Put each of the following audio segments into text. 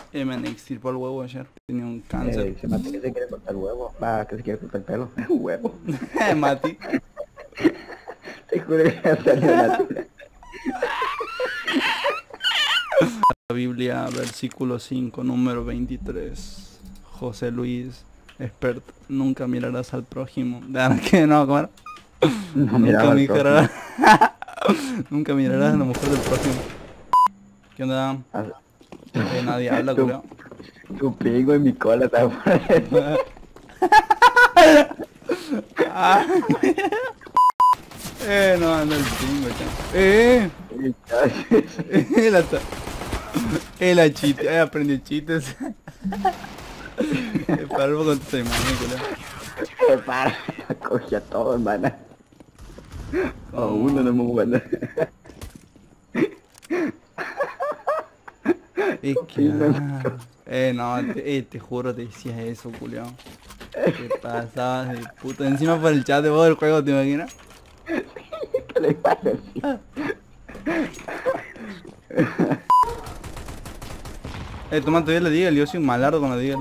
Me extirpó el huevo ayer. Tenía un cáncer. Se mate que se quiere cortar el huevo. Va, que se quiere cortar el pelo. Un huevo. Mati. Te juro que ya salió la tira. La Biblia, versículo 5, número 23. José Luis, experto. Nunca mirarás al prójimo. ¿Qué? No, ¿cómo era? No Nunca miraba al mirarás. Nunca mirarás a la mujer del prójimo. ¿Qué onda? prójimo. Nadie habla, Tu- culiao. Tu pingo en mi cola está por ahí. Ah. No anda el pingo, la chiste, aprendió chistes. Parvo con tu imagen, culiao. Para, cogí a todo, hermana. A uno no me bueno. Es que... no, te juro, te decías eso, culiao. Te pasabas de puta. Encima por el chat de voz del juego, ¿te imaginas? ¿Qué le pasa? Toma, todavía le diga, yo soy un malardo con la diga.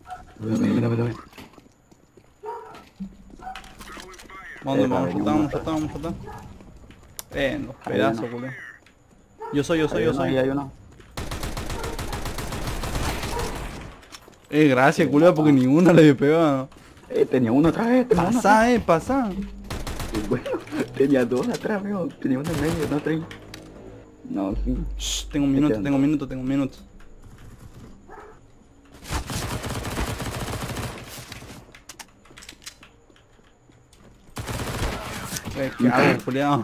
Vamos, vamos. Los pedazos, culiao. Yo soy. Hay uno. Gracias, culiao, porque ni una le había pegado. Tenía uno otra vez. Pasa. Y bueno, tenía dos atrás, veo. Tenía uno en medio, no tres. No, sí. Shh, tengo un minuto. ¿Qué hago, culiao?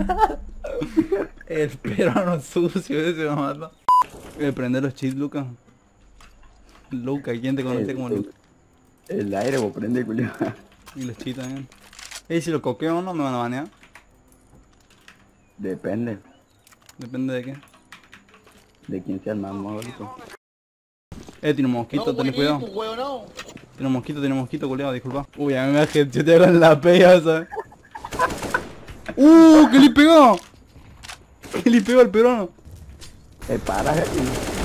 El peruano sucio ese me mata. Prender los cheats, Lucas. Luca, ¿quién te conoce como Luca? El aire, vos prende, culiao. Y los cheats también. Si lo coqueo o no me van a banear. Depende Depende de qué. de quién sea el más módico. Tiene un mosquito, ten cuidado. No. Tiene un mosquito, culiao, disculpa. Uy, a mí me headshoteo con la pega, ¿sabes? ¿Qué le pegó? ¿Qué le pegó al peruano? Para aquí.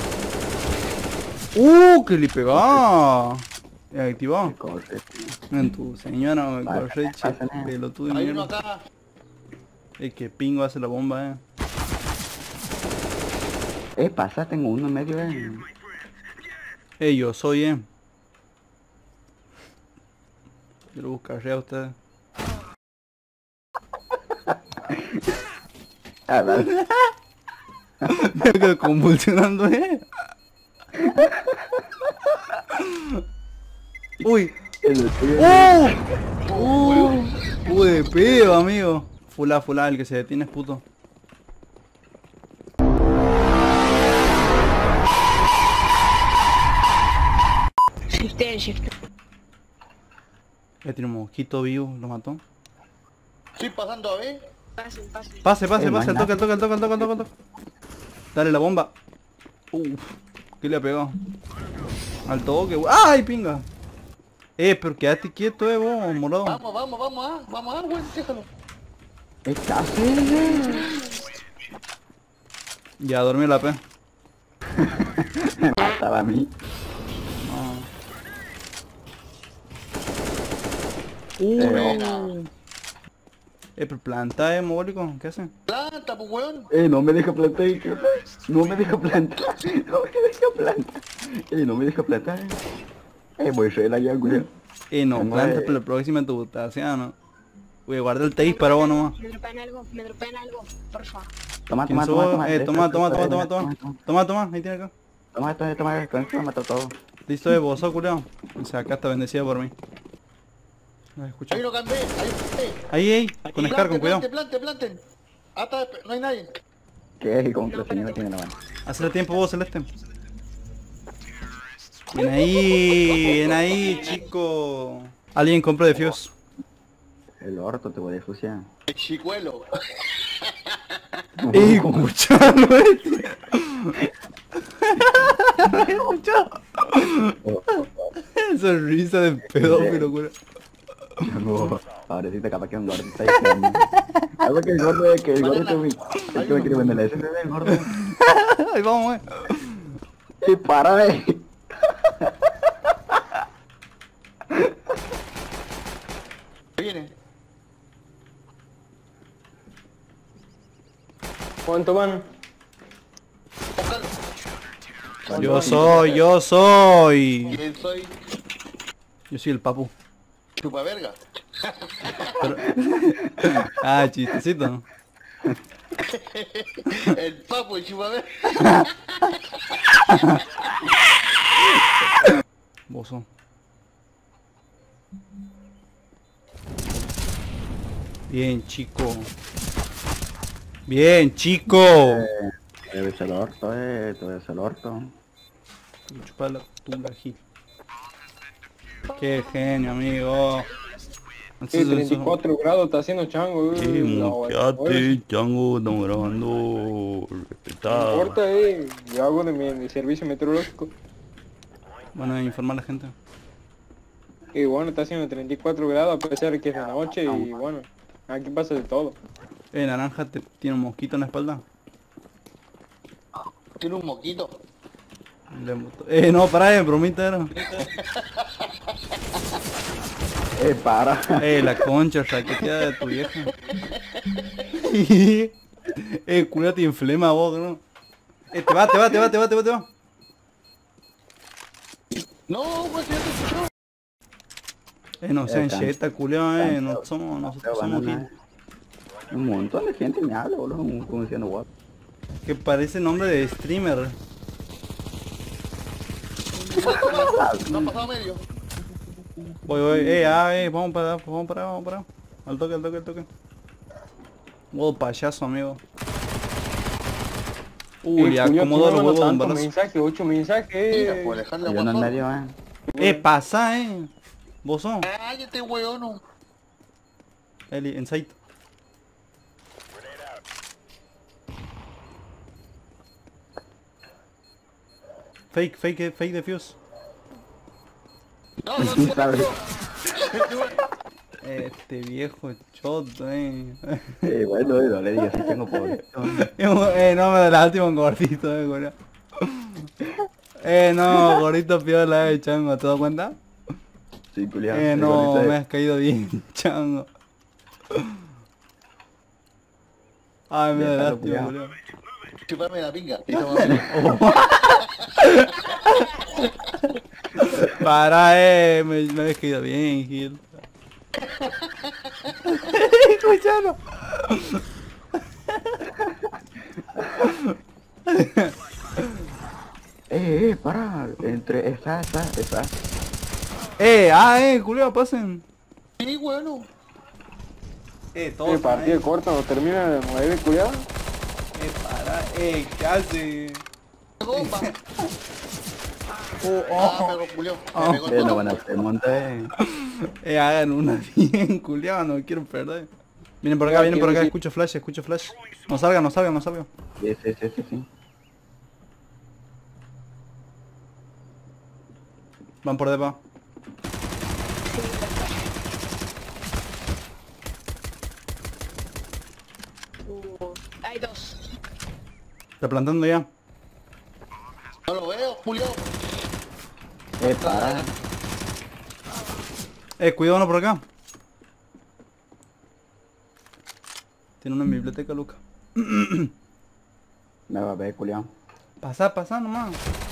¿Qué le pegó? Activado. Corre. En tu señora, me Vale, corre, che, pasa nada. pelotudo de Hay uno mierda. acá. Que pingo hace la bomba, Pasa, tengo uno en medio, Yo soy, Yo lo buscaré a ustedes. Ah, dale. Me quedo convulsionando, Uy. El tuyo. De pedo, amigo. Fulá, el que se detiene es puto. Shift. Tiene un mosquito vivo, lo mató. Estoy pasando a ver. Pase. Pase, al toque. Dale la bomba. ¿Qué le ha pegado? Al toque, ¡ay, pinga! Pero quédate quieto, vos, morado. Vamos, güey, déjalo. Ya, dormí la P. Me mataba a mí. Pero planta, mogólico, ¿qué hace? Planta, pues, weón. No me deja plantar. No me deja plantar. No me deja plantar. Voy a ser allá, culiao. No, planta para la próxima tu butación, ¿no? Güey, guarda el taste para vos nomás. Me dropean algo, porfa. Toma. Toma, ahí tiene acá. Toma, con esto me mató todo. Listo, vos sos culiao. O sea, acá está bendecida por mí. No escucha. Hay uno cambé, Ahí, con Scar, con cuidado. Planten. No hay nadie. ¿Qué? ¿Cómo que la señora tiene la mano? Hacele tiempo vos, Celeste. Bien ahí, chico. Alguien compra de Fuse. El orto te voy a fusiar. El chicuelo. Escuchalo, Esa risa de pedófilo, cura. No, pobrecita, capaz que un gordo está diciendo. Algo que el gordo es que el gordo es que me quiere vender la SSD, el gordo. Ahí vamos, Sí, para, Viene. ¿Cuánto van? Búscalo. Yo soy. ¿Quién soy? Yo soy el papu. Chupa verga. Pero... Ah, chistecito, ¿no? El papo, el chupa verga. Bozo. Bien, chico. Bien, chico. Debe ser el orto, debe ser el orto. Chupa la tula, Gil. Qué genio, amigo. Sí, 34 grados está haciendo chango. Sí, muchate, chango, estamos grabando. No Respetado. importa, yo hago de mi servicio meteorológico. Van a informar a la gente. Y bueno, está haciendo 34 grados a pesar de que es de noche y bueno, aquí pasa de todo. Naranja, ¿tiene un mosquito en la espalda? Tiene un moquito. No, pará, bromita era. Para. La concha, saqueteada de tu vieja. Culia te inflema vos, ¿no? Te va. No, güey, ya te escuchó. No sean jeta, culia, nosotros somos Gil. Un montón de gente me habla, boludo, como diciendo guapo. Que parece nombre de streamer. No ha pasado medio. Voy, vamos para. Al toque. Payaso, amigo. Ya acomodó los huevos de un balazo. mensajes, 8 Mira, mensajes. por dejarle Yo no en agua medio, Pasa, Vos sos. Cállate, weón. No. Eli, en site. Fake defuse. No, no, ¿sabes? Este viejo choto, Bueno, no le digas, si tengo pobre. No me adelante un gordito, güey. No, gordito piola, chango, ¿te das cuenta? Sí, culiado. No, me has caído bien, chango. Ay, me da Déjalo, lástima, culiao. boludo. chuparme la pinga. Y toma. Para, me habéis caído bien, Gil. Escuchalo. Para, entre esa. Culeo, pasen. Sí, bueno. Todos. El partido corto, no termina de 9, cuidado. Para, ¿qué hace? Bomba. Oh. Pegó, Julio. Me pegó No todo. van a hacer monta, Hagan una bien, culiao, no quiero perder. Vienen por acá, escucho flash. No salgan. Sí. Van por debajo. Hay dos. Está plantando ya. No lo veo, Julio. Para. Cuidado uno por acá. Tiene una en biblioteca, Luca. Me va a ver, culiao. Pasa nomás.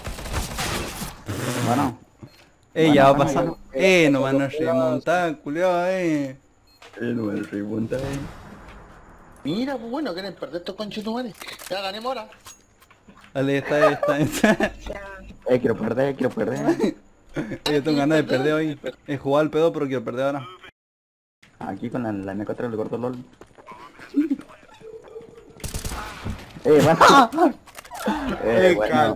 Bueno. Ya va a Bueno, pasar. No van a remontar, culiao, No me remonta, Mira, pues bueno, quieren perder estos conchetumares. Ya ganemos ahora. Dale, está. Quiero perder. Yo tengo ganas de perder hoy. He jugado al pedo, pero quiero perder ahora. Aquí con la M4 le corto LOL. Bueno. Bueno.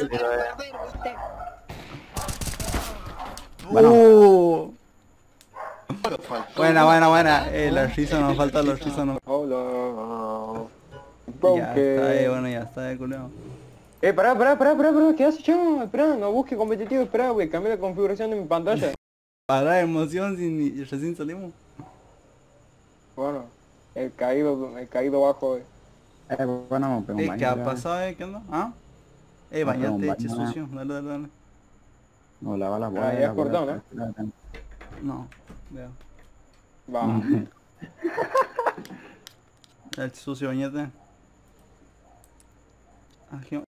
Bueno. Bueno, faltó. Buena. La risa nos falta, la risa no. Hola. Ya está, bueno, ya está, culiao. Pará, ¿qué haces, chamo? Espera, no busque competitivo, espera, voy a cambiar la configuración de mi pantalla. Para emoción si recién salimos. Bueno, el caído bajo, Bueno, pego un ¿Qué ha baño, pasado, qué onda? Bañate, No, che baña. sucio. Dale, dale, dale. No, lava la bola. Ah, ya has cortado, ¿no? No, ya. Va. El sucio, bañate. Ah,